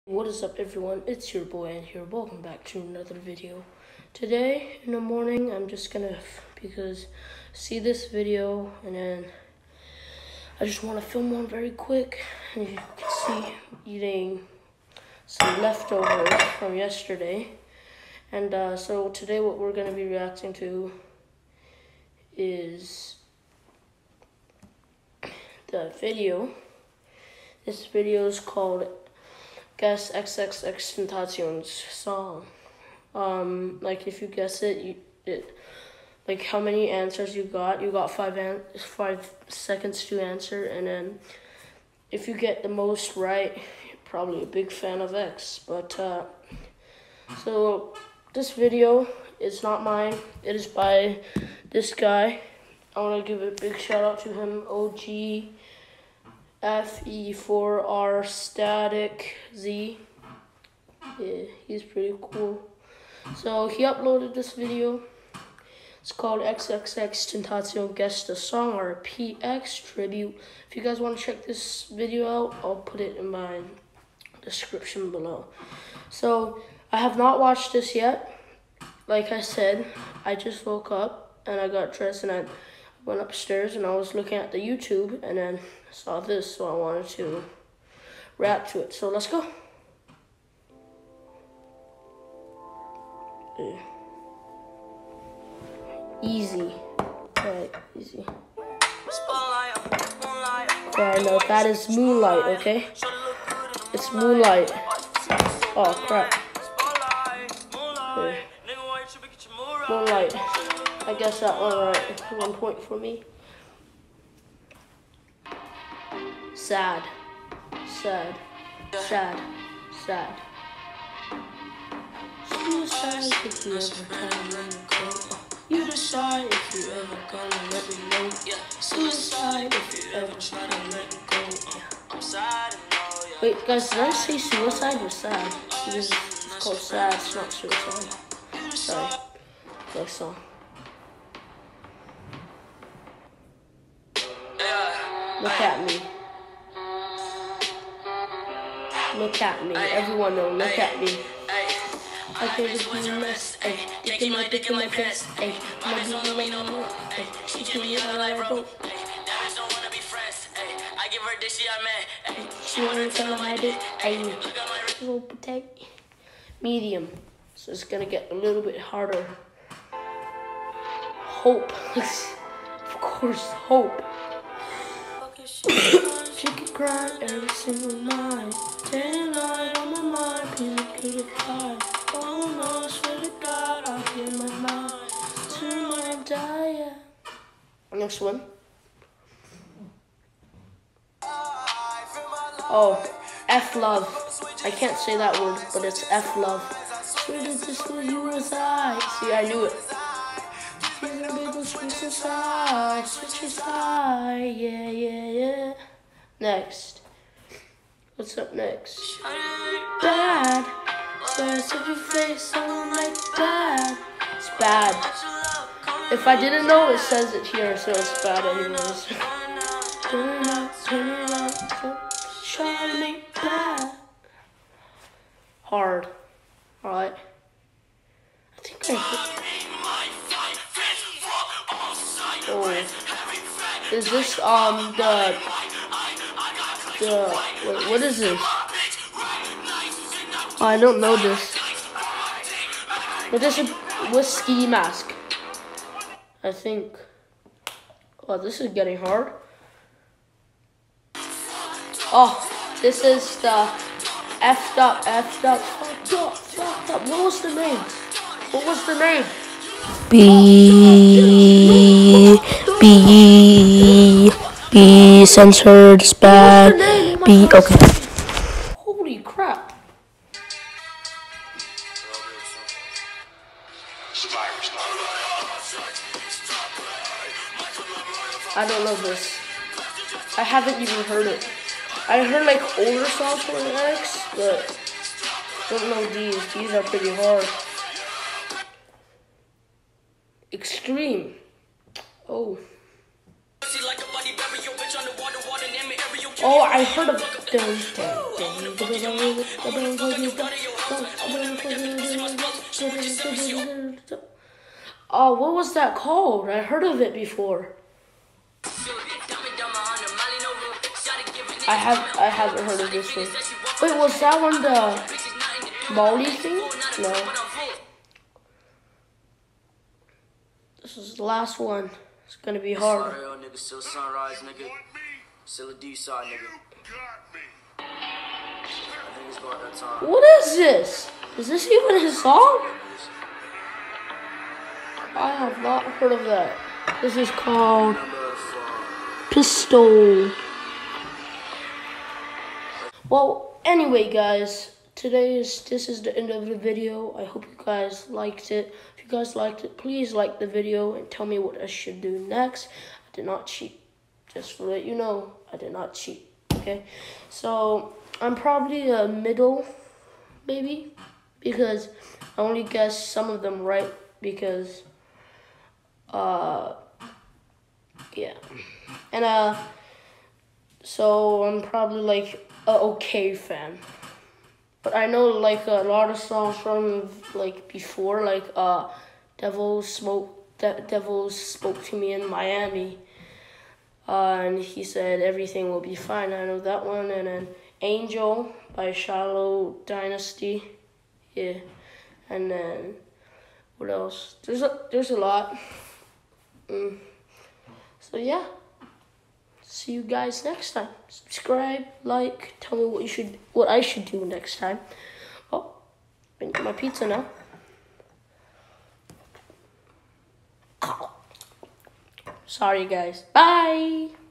What is up, everyone? It's your boy and here. Welcome back to another video. Today in the morning I'm just gonna see this video, and then I just want to film one very quick. And you can see eating some leftovers from yesterday. And so today what we're gonna be reacting to is the video. This video is called Guess XXXTentacion's song. Like if you guess it, like how many answers you got. You got 5 seconds to answer, and then if you get the most right, you're probably a big fan of X. But so this video is not mine. It is by this guy. I want to give a big shout out to him, OG FE4R Static Z. Yeah, he's pretty cool. So he uploaded this video. It's called XXXTentacion Guess the Song, or PX Tribute. If you guys want to check this video out, I'll put it in my description below. So I have not watched this yet. Like I said, I just woke up and I got dressed and I went upstairs and I was looking at the YouTube and then saw this, so I wanted to react to it. So let's go. Easy. Alright, easy. Yeah, I know, that is Moonlight, okay? It's Moonlight. Oh, crap. Okay. Moonlight. I guess that one right. 1 point for me. Sad. Sad. Sad. Sad. Suicide if you ever come let me go. You decide if you ever gonna let me know. Suicide if you ever try to let me go. I'm sad and know. Wait, guys, did I say suicide or sad? It's called sad, it's not suicide. Sorry. Next song. Look at me. Look at me. Everyone know, look at me. I can't just be a mess, ayy. Dick in my pants, ayy. My dude ain't no more, ayy. She treat me like a rope, ayy. That bitch don't wanna be friends, ayy. I give her dick, she got mad, ayy. She wanna tell him I did, ayy. Look at my wrist. Little protect. Medium. So it's gonna get a little bit harder. Hope. Of course, hope. She can cry every single night. Day night on my mind, feeling beautified. Oh no, I swear to God, I'll hear my mind. Till I die, yeah. Next one. Oh, F love. I can't say that word, but it's F love. Where did this where you reside? See, I knew it. She's a little switch aside, yeah. Next. What's up next? Bad. Swears of your face, I don't like bad. It's bad. If I didn't know, it says it here, so it's bad anyways. Turn it up, try to make bad. Hard. Alright. I think I hit. Oh. Is this, wait, what is this? Oh, I don't know this. But this is Whiskey Mask, I think. Oh, this is getting hard. Oh, this is the effed up. What was the name? B censored, it's bad. B, okay. Holy crap. I don't know this. I haven't even heard it. I heard like older songs from X, but don't know these. These are pretty hard. Extreme. Oh. Oh, I heard of them. Oh, what was that called? I heard of it before. I haven't heard of this one. Wait, was that one the Molly thing? No. This is the last one. It's gonna be hard. Still sunrise, nigga. Still a D-side, nigga. I think it's about that time. What is this? Is this even his song? I have not heard of that. This is called Pistol. Well, anyway, guys, this is the end of the video. I hope you guys liked it. If you guys liked it, please like the video and tell me what I should do next. I did not cheat. Just to let you know, I did not cheat. Okay, so I'm probably a middle, maybe, because I only guessed some of them right. Because, yeah, and so I'm probably like a okay fan. But I know like a lot of songs from like before, like Devil Spoke to Me in Miami. And he said everything will be fine. I know that one. And then Angel by Shallow Dynasty. Yeah. And then what else? There's a lot. So yeah. See you guys next time. Subscribe, like, tell me what I should do next time. Oh, I can get my pizza now. Sorry guys. Bye.